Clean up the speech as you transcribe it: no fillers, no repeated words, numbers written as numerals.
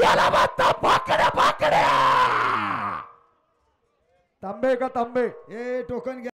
याला म्हणता पाकड्या पाकड्या. तांबे का तांबे ए टोकन